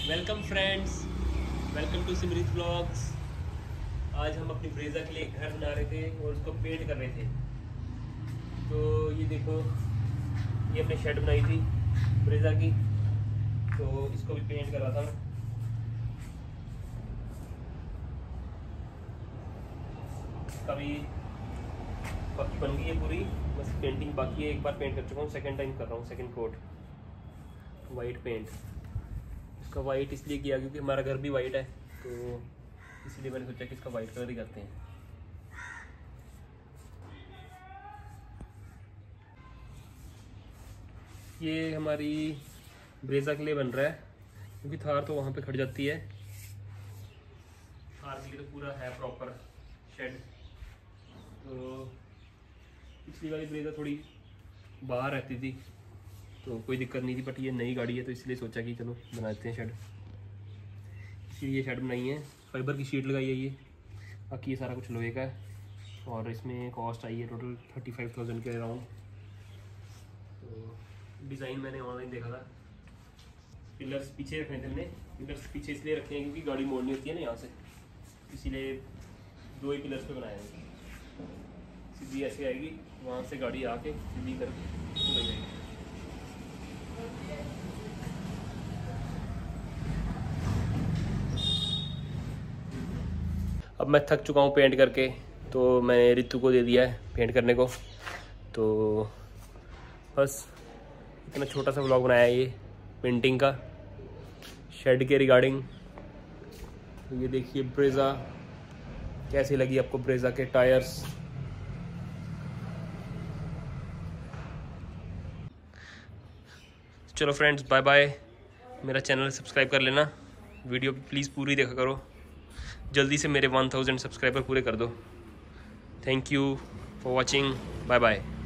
Welcome friends, welcome to Simreet vlogs. आज हम अपनी ब्रेजा के लिए एक घर बना रहे थे और उसको पेंट कर रहे थे। तो ये देखो, ये अपने शेड बनाई थी ब्रेजा की, तो इसको भी पेंट कर रहा था। कभी बाकी बन गई है पूरी, बस पेंटिंग बाकी है। एक बार पेंट कर चुका हूँ, सेकंड टाइम कर रहा हूँ, सेकंड कोट वाइट पेंट। इसका वाइट इसलिए किया क्योंकि हमारा घर भी वाइट है, तो इसलिए मैंने सोचा कि इसका वाइट कलर ही करते हैं। ये हमारी ब्रेजा के लिए बन रहा है क्योंकि थार तो वहाँ पे खड़ जाती है। थार के लिए तो पूरा है प्रॉपर शेड। तो पिछली वाली ब्रेजा थोड़ी बाहर रहती थी तो कोई दिक्कत नहीं थी, बट ये नई गाड़ी है तो इसलिए सोचा कि चलो बनाते हैं शेड। इसलिए ये शेड बनाई है, फाइबर की शीट लगाई है ये। बाकी ये सारा कुछ लोहे का है और इसमें कॉस्ट आई है टोटल 35,000 के अराउंड। तो डिज़ाइन मैंने ऑनलाइन देखा था। पिलर्स पीछे रखने थे हमने। पिलर्स पीछे इसलिए रखे हैं क्योंकि गाड़ी मोड़नी होती है ना यहाँ से, इसीलिए 2 ही पिलर्स पे बनाए हैं। सीधी ऐसे आएगी, वहाँ से गाड़ी आके सीधी करके लग जाएगी। अब मैं थक चुका हूँ पेंट करके, तो मैंने रितु को दे दिया है पेंट करने को। तो बस इतना छोटा सा व्लॉग बनाया है ये पेंटिंग का, शेड के रिगार्डिंग। ये देखिए ब्रेजा कैसी लगी आपको, ब्रेजा के टायर्स। चलो फ्रेंड्स, बाय बाय। मेरा चैनल सब्सक्राइब कर लेना, वीडियो प्लीज़ पूरी देखा करो। जल्दी से मेरे 1000 सब्सक्राइबर पूरे कर दो। Thank you for watching, bye bye.